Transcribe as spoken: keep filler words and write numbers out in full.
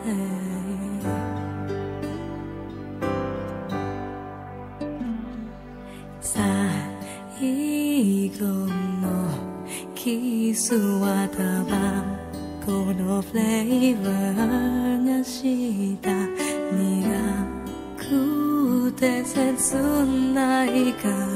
最後のキスはタバコのフレーバーがした苦くて切ないか